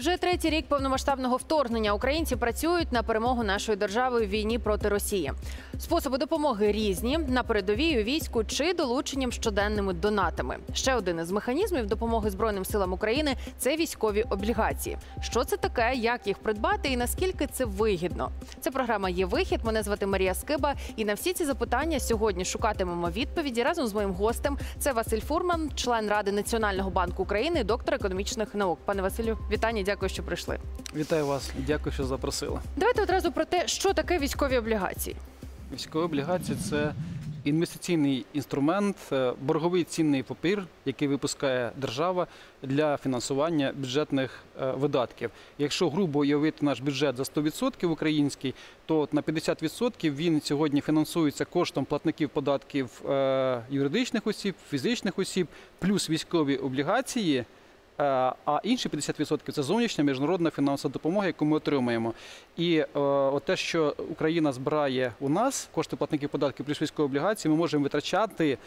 Вже третій рік повномасштабного вторгнення українці працюють на перемогу нашої держави у війні проти Росії. Способи допомоги різні – на передовій, у війську чи долученням щоденними донатами. Ще один із механізмів допомоги Збройним силам України – це військові облігації. Що це таке, як їх придбати і наскільки це вигідно? Це програма «Є вихід». Мене звати Марія Скиба. І на всі ці запитання сьогодні шукатимемо відповіді разом з моїм гостем. Це Василь Фурман, член Ради Національного банку України, доктор економічних наук. Пане Василю, вітання, дякую, що прийшли. Вітаю вас, дякую, що запросили. Давайте одразу про те, що таке військові облігації. Військові облігації – це інвестиційний інструмент, борговий цінний папір, який випускає держава для фінансування бюджетних видатків. Якщо грубо уявити наш бюджет за 100% український, то на 50% він сьогодні фінансується коштом платників податків юридичних осіб, фізичних осіб, плюс військові облігації. А інші 50% – це зовнішня міжнародна фінансова допомога, яку ми отримуємо. І те, що Україна збирає у нас кошти платників податків плюс військові облігації, ми можемо витрачати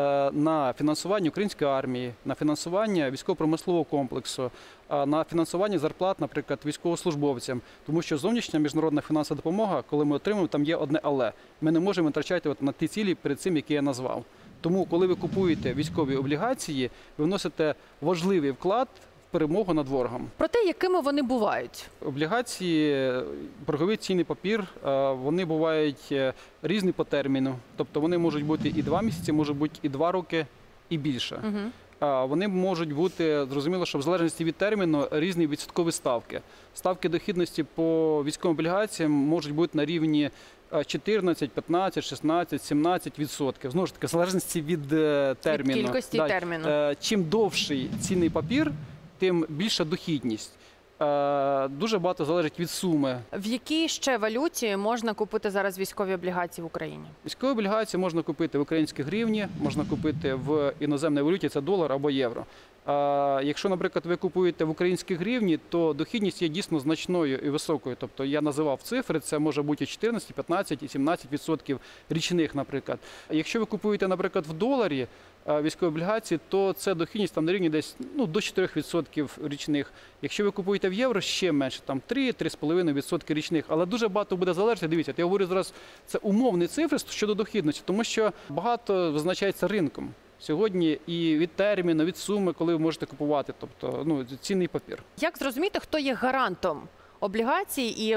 на фінансування української армії, на фінансування військово-промислового комплексу, на фінансування зарплат, наприклад, військовослужбовцям. Тому що зовнішня міжнародна фінансова допомога, коли ми отримуємо, там є одне «але». Ми не можемо витрачати на ті цілі перед цим, які я назвав. Тому, коли ви купуєте військові облігації, ви вносите важливий вклад в перемогу над ворогом. Про те, якими вони бувають. Облігації, борговий цінний папір, вони бувають різні по терміну. Тобто вони можуть бути і 2 місяці, можуть бути і 2 роки, і більше. Вони можуть бути, зрозуміло, що в залежності від терміну різні відсоткові ставки. Ставки дохідності по військовим облігаціям можуть бути на рівні 14, 15, 16, 17%. Знову ж таки, в залежності від терміну. Від кількості терміну. Чим довший цінний папір, тим більша дохідність. Дуже багато залежить від суми. В якій ще валюті можна купити зараз військові облігації в Україні? Військові облігації можна купити в українській гривні, можна купити в іноземній валюті, це долар або євро. Якщо, наприклад, ви купуєте в українській гривні, то дохідність є дійсно значною і високою. Тобто я називав цифри, це може бути 14, 15 і 17% річних, наприклад. Якщо ви купуєте, наприклад, в доларі військові облігації, то це дохідність там на рівні десь до 4% річних. Якщо ви купуєте в євро, ще менше, там 3-3,5% річних. Але дуже багато буде залежати. Дивіться, я говорю зараз, це умовні цифри щодо дохідності, тому що багато визначається ринком. Сьогодні і від терміну, від суми, коли ви можете купувати, тобто цінний папір. Як зрозуміти, хто є гарантом облігацій і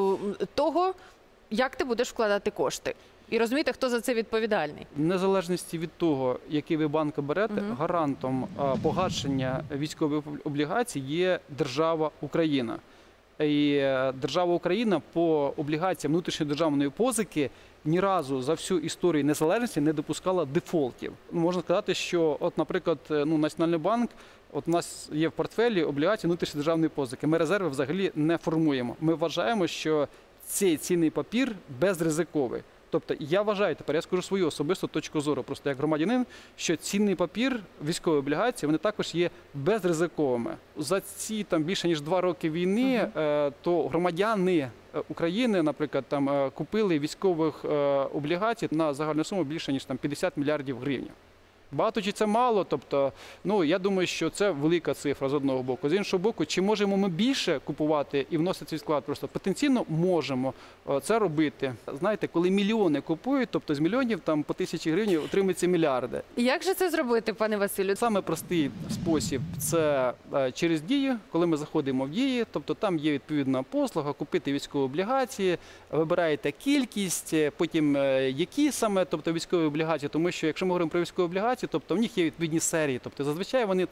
того, як ти будеш вкладати кошти? І розумієте, хто за це відповідальний? В незалежності від того, який ви банк берете, гарантом погашення військових облігацій є держава Україна. І держава Україна по облігаціям внутрішньої державної позики ні разу за всю історію незалежності не допускала дефолтів. Можна сказати, що, наприклад, Національний банк, у нас є в портфелі облігації внутрішньої державної позики. Ми резерви взагалі не формуємо. Ми вважаємо, що цей цінний папір безризиковий. Тобто я вважаю, тепер я скажу свою особисту точку зору, просто як громадянин, що цінний папір, військові облігації, вони також є безризиковими. За ці більше ніж 2 роки війни, то громадяни України, наприклад, купили військових облігацій на загальну суму більше ніж 50 мільярдів гривень. Багато чи це мало? Тобто, я думаю, що це велика цифра з одного боку. З іншого боку, чи можемо ми більше купувати і вносити цей склад? Просто потенційно можемо це робити. Знаєте, коли мільйони купують, тобто з мільйонів по 1000 гривень отримуються мільярди. Як же це зробити, пане Василю? Саме простий спосіб – це через Дію, коли ми заходимо в Дії, тобто там є відповідна послуга, купити військові облігації, вибираєте кількість, потім які саме, тобто військові облігації, тому що якщо ми говоримо про військові облігації, тобто в них є відповідні серії, тобто зазвичай вони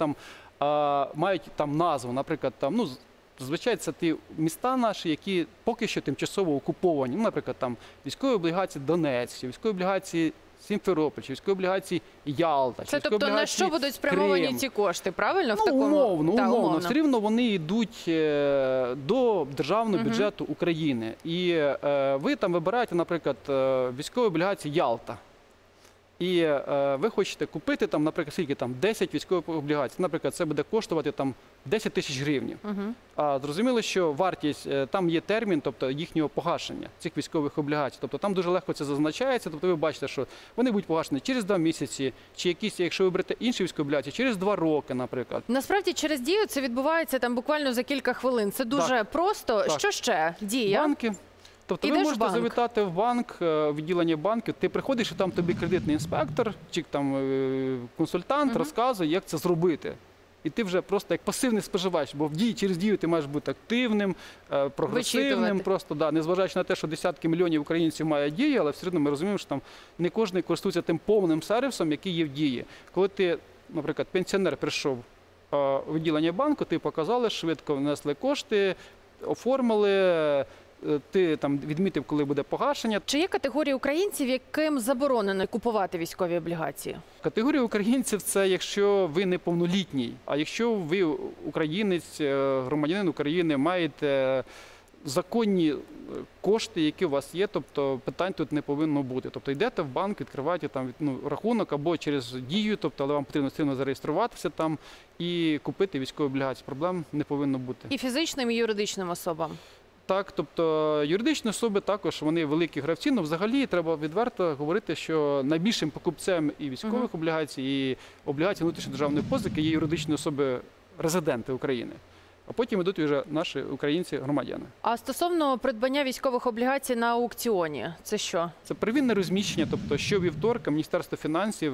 мають назву, наприклад, зазвичай це ті міста наші, які поки що тимчасово окуповані, наприклад, військові облігації Донецьк, військові облігації Сімферополь, військові облігації Ялта. Це тобто на що будуть спрямовані ці кошти, правильно? Умовно. Все рівно вони йдуть до державного бюджету України. І ви вибираєте, наприклад, військові облігації Ялта. і ви хочете купити, там, наприклад, скільки там 10 військових облігацій. Наприклад, це буде коштувати там 10 тисяч гривень. А зрозуміло, що вартість, там є термін, тобто їхнього погашення цих військових облігацій. Тобто там дуже легко це зазначається. Тобто ви бачите, що вони будуть погашені через 2 місяці, чи якісь, якщо ви берете інші військові облігації, через 2 роки, наприклад. Насправді через Дію це відбувається там буквально за кілька хвилин. Це дуже просто. Так. Що ще? Дія? Банки. Тобто ви можете завітати в банк, відділення банку, ти приходиш, і там тобі кредитний інспектор чи там консультант розказує, як це зробити. І ти вже просто як пасивний споживач, бо через Дію ти маєш бути активним, прогресивним, просто, да, незважаючи на те, що десятки мільйонів українців має Дії, але все одно ми розуміємо, що там не кожен користується тим повним сервісом, який є в Дії. Коли ти, наприклад, пенсіонер прийшов у відділення банку, ти показали, швидко внесли кошти, оформили, ти там відмітив, коли буде погашення. Чи є категорії українців, яким заборонено купувати військові облігації? Категорія українців – це якщо ви неповнолітній. А якщо ви українець, громадянин України, маєте законні кошти, які у вас є, тобто питань тут не повинно бути. Тобто йдете в банк, відкриваєте там рахунок або через Дію, тобто, але вам потрібно сильно зареєструватися там і купити військові облігації. Проблем не повинно бути. І фізичним, і юридичним особам? Так, тобто юридичні особи також, вони великі гравці, але взагалі треба відверто говорити, що найбільшим покупцем і військових облігацій, і облігацій внутрішньої державної позики є юридичні особи-резиденти України. А потім йдуть вже наші українці-громадяни. А стосовно придбання військових облігацій на аукціоні, це що? Це первинне розміщення, тобто щовівторка Міністерство фінансів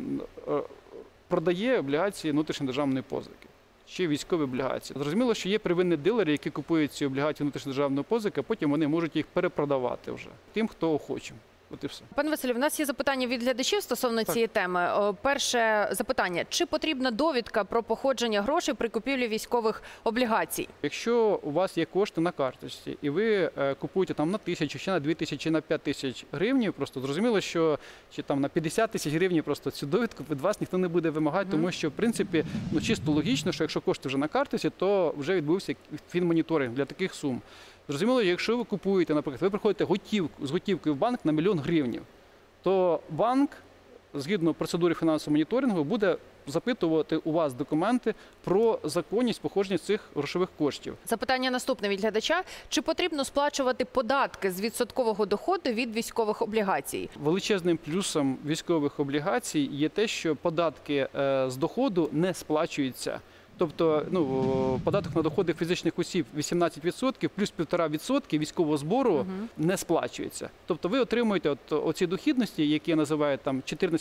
продає облігації внутрішньої державної позики. Ще військові облігації. Зрозуміло, що є первинні дилери, які купують ці облігації внутрішньої державної позики, а потім вони можуть їх перепродавати вже тим, хто охоче. От і все. Пане Василю, в нас є запитання від глядачів стосовно цієї теми. Перше запитання. Чи потрібна довідка про походження грошей при купівлі військових облігацій? Якщо у вас є кошти на карточці, і ви купуєте там на 1000, чи на 2000, чи на 5000 гривень, просто зрозуміло, що чи там на 50 тисяч гривень просто цю довідку від вас ніхто не буде вимагати, тому що, в принципі, ну, чисто логічно, що якщо кошти вже на карточці, то вже відбувся фінмоніторинг для таких сум. Зрозуміло, якщо ви купуєте, наприклад, ви приходите з готівкою в банк на 1 000 000 гривень, то банк, згідно процедури фінансового моніторингу, буде запитувати у вас документи про законність походження цих грошових коштів. Запитання наступне від глядача. Чи потрібно сплачувати податки з відсоткового доходу від військових облігацій? Величезним плюсом військових облігацій є те, що податки з доходу не сплачуються. Тобто, податок на доходи фізичних осіб 18%, плюс 1,5% військового збору не сплачується. Тобто ви отримуєте оці дохідності, які називають там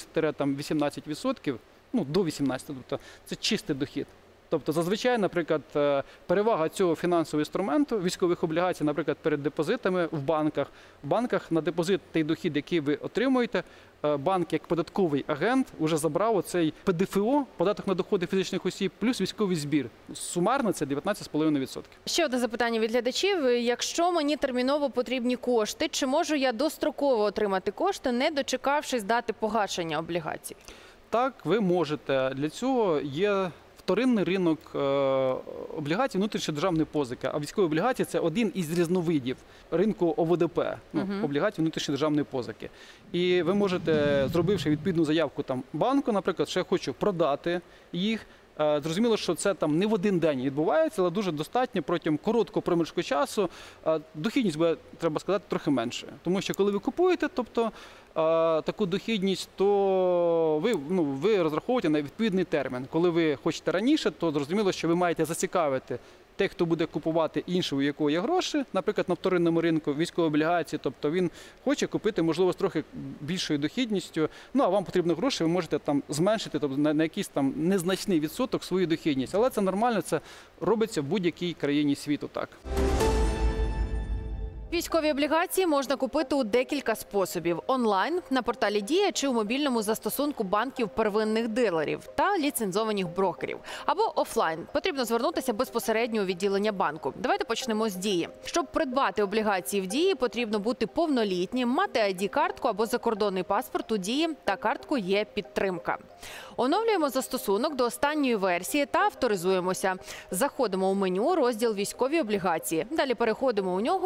14-18%, до 18%, тобто це чистий дохід. Тобто зазвичай, наприклад, перевага цього фінансового інструменту, військових облігацій, наприклад, перед депозитами в банках. В банках на депозит той дохід, який ви отримуєте, банк як податковий агент вже забрав оцей ПДФО, податок на доходи фізичних осіб, плюс військовий збір. Сумарно це 19,5%. Ще одне запитання від глядачів. Якщо мені терміново потрібні кошти, чи можу я достроково отримати кошти, не дочекавшись дати погашення облігацій? Так, ви можете. Для цього є вторинний ринок облігацій внутрішньої державної позики, а військові облігації – це один із різновидів ринку ОВДП, облігацій внутрішньої державної позики. І ви можете, зробивши відповідну заявку там банку, наприклад, що я хочу продати їх, зрозуміло, що це там не в один день відбувається, але дуже достатньо протягом короткого проміжку часу. Дохідність буде, треба сказати, трохи менше. Тому що коли ви купуєте, тобто таку дохідність, то ви розраховуєте на відповідний термін. Коли ви хочете раніше, то зрозуміло, що ви маєте зацікавити тих, хто буде купувати іншого, у якого є гроші, наприклад, на вторинному ринку військові облігації, тобто він хоче купити, можливо, з трохи більшою дохідністю, а вам потрібно гроші, ви можете там зменшити, тобто на якийсь там незначний відсоток свою дохідність. Але це нормально, це робиться в будь-якій країні світу так. Військові облігації можна купити у декілька способів: онлайн, на порталі Дія чи у мобільному застосунку банків первинних дилерів та ліцензованих брокерів. Або офлайн. Потрібно звернутися безпосередньо у відділення банку. Давайте почнемо з Дії. Щоб придбати облігації в Дії, потрібно бути повнолітнім, мати ID-картку або закордонний паспорт у Дії та картку «Є-підтримка». Оновлюємо застосунок до останньої версії та авторизуємося. Заходимо у меню, розділ «Військові облігації». Далі переходимо у нього та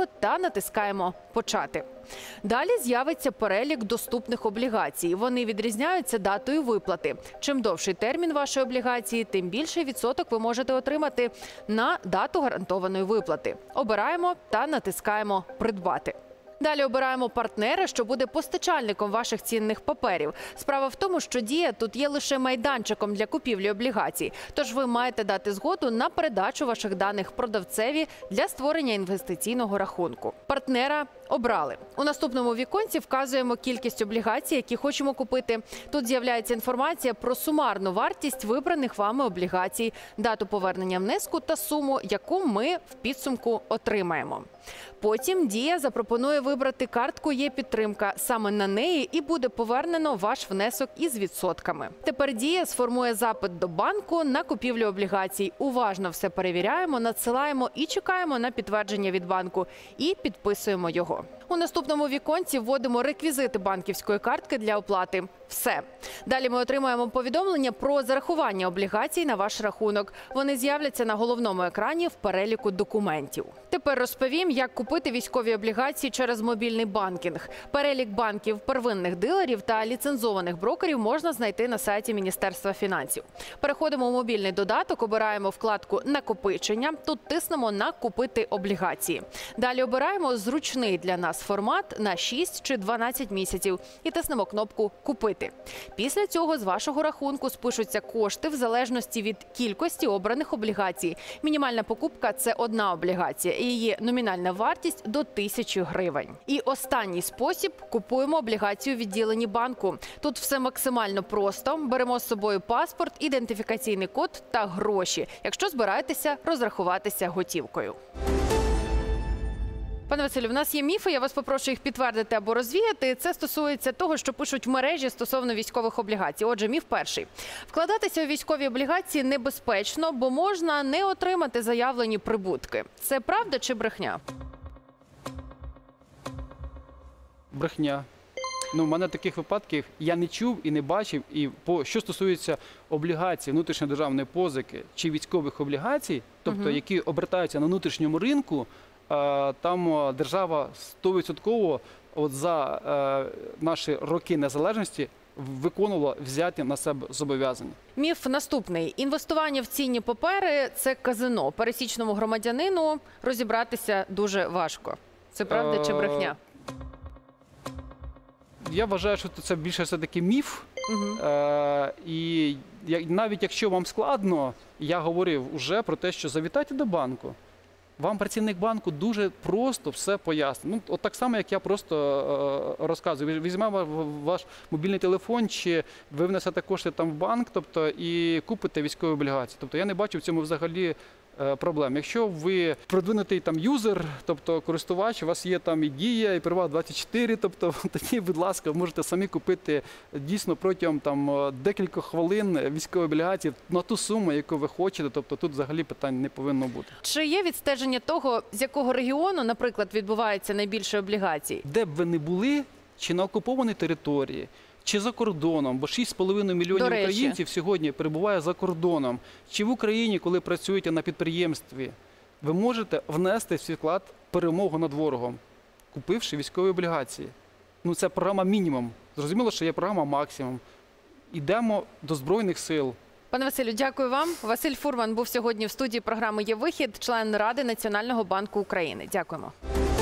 натискаємо «Почати». Далі з'явиться перелік доступних облігацій. Вони відрізняються датою виплати. Чим довший термін вашої облігації, тим більший відсоток ви можете отримати на дату гарантованої виплати. Обираємо та натискаємо «Придбати». Далі обираємо партнера, що буде постачальником ваших цінних паперів. Справа в тому, що Дія тут є лише майданчиком для купівлі облігацій. Тож ви маєте дати згоду на передачу ваших даних продавцеві для створення інвестиційного рахунку. Партнера обрали. У наступному віконці вказуємо кількість облігацій, які хочемо купити. Тут з'являється інформація про сумарну вартість вибраних вами облігацій, дату повернення внеску та суму, яку ми в підсумку отримаємо. Потім Дія запропонує вибрати картку «Є-підтримка». Саме на неї і буде повернено ваш внесок із відсотками. Тепер Дія сформує запит до банку на купівлю облігацій. Уважно все перевіряємо, надсилаємо і чекаємо на підтвердження від банку. І підписуємо його. У наступному віконці вводимо реквізити банківської картки для оплати. Все. Далі ми отримаємо повідомлення про зарахування облігацій на ваш рахунок. Вони з'являться на головному екрані в переліку документів. Тепер розповім, як купити військові облігації через мобільний банкінг. Перелік банків, первинних дилерів та ліцензованих брокерів можна знайти на сайті Міністерства фінансів. Переходимо у мобільний додаток, обираємо вкладку «Накопичення». Тут тиснемо на «Купити облігації». Далі обираємо зручний для нас формат на 6 чи 12 місяців і тиснемо кнопку «Купити». Після цього з вашого рахунку спишуться кошти в залежності від кількості обраних облігацій. Мінімальна покупка – це одна облігація і її номінальна вартість до 1000 гривень. І останній спосіб – купуємо облігацію в відділенні банку. Тут все максимально просто. Беремо з собою паспорт, ідентифікаційний код та гроші, якщо збираєтеся розрахуватися готівкою. Пане Василю, в нас є міфи, я вас попрошу їх підтвердити або розвіяти. Це стосується того, що пишуть в мережі стосовно військових облігацій. Отже, міф перший. Вкладатися у військові облігації небезпечно, бо можна не отримати заявлені прибутки. Це правда чи брехня? Брехня. В мене таких випадків я не чув і не бачив. І що стосується облігацій, внутрішньодержавної позики чи військових облігацій, тобто які обертаються на внутрішньому ринку, там держава 100% за наші роки незалежності виконувала взяті на себе зобов'язання. Міф наступний. Інвестування в цінні папери – це казино. Пересічному громадянину розібратися дуже важко. Це правда чи брехня? Я вважаю, що це більше все-таки міф. І навіть якщо вам складно, я говорив вже про те, що завітайте до банку. Вам працівник банку дуже просто все пояснить. От так само, як я просто розказую. Візьмемо ваш мобільний телефон, чи ви внесете кошти там в банк, і купите військові облігації. Тобто я не бачу в цьому взагалі проблем. Якщо ви продвинутий юзер, тобто користувач, у вас є там і Дія, і Приват24, тоді, будь ласка, можете самі купити дійсно протягом декількох хвилин військові облігації на ту суму, яку ви хочете. Тобто тут взагалі питань не повинно бути. Чи є відстеження того, з якого регіону, наприклад, відбувається найбільше облігацій? Де б ви не були, чи на окупованій території, чи за кордоном, бо 6,5 мільйонів українців сьогодні перебуває за кордоном. Чи в Україні, коли працюєте на підприємстві, ви можете внести в свій вклад перемогу над ворогом, купивши військові облігації. Це програма мінімум. Зрозуміло, що є програма максимум. Йдемо до Збройних сил. Пане Василю, дякую вам. Василь Фурман був сьогодні в студії програми «Є вихід», член Ради Національного банку України. Дякуємо.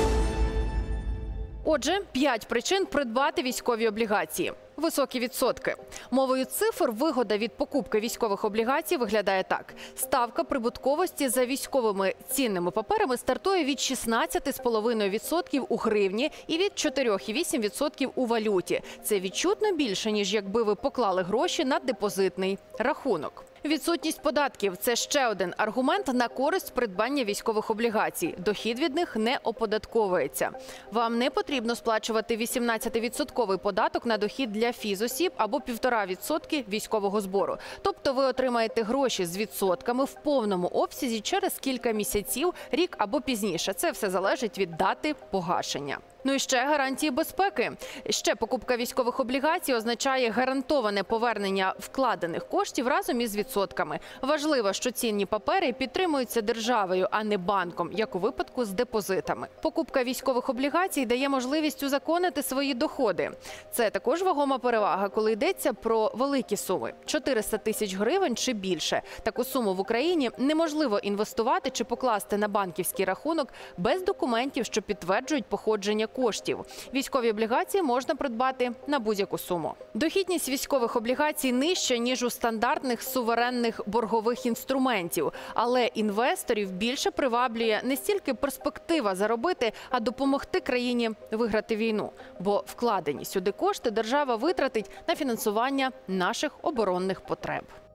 Отже, 5 причин придбати військові облігації. Високі відсотки. Мовою цифр вигода від покупки військових облігацій виглядає так. Ставка прибутковості за військовими цінними паперами стартує від 16,5% у гривні і від 4,8% у валюті. Це відчутно більше, ніж якби ви поклали гроші на депозитний рахунок. Відсутність податків – це ще один аргумент на користь придбання військових облігацій. Дохід від них не оподатковується. Вам не потрібно сплачувати 18% податок на дохід для фізосіб або 1,5% військового збору. Тобто ви отримаєте гроші з відсотками в повному обсязі через кілька місяців, рік або пізніше. Це все залежить від дати погашення. І ще гарантії безпеки. Покупка військових облігацій означає гарантоване повернення вкладених коштів разом із відсотками. відсотками. Важливо, що цінні папери підтримуються державою, а не банком, як у випадку з депозитами. Покупка військових облігацій дає можливість узаконити свої доходи. Це також вагома перевага, коли йдеться про великі суми – 400 тисяч гривень чи більше. Таку суму в Україні неможливо інвестувати чи покласти на банківський рахунок без документів, що підтверджують походження коштів. Військові облігації можна придбати на будь-яку суму. Дохідність військових облігацій нижча, ніж у стандартних суверенних боргових інструментів. Але інвесторів більше приваблює не стільки перспектива заробити, а допомогти країні виграти війну. Бо вкладені сюди кошти держава витратить на фінансування наших оборонних потреб.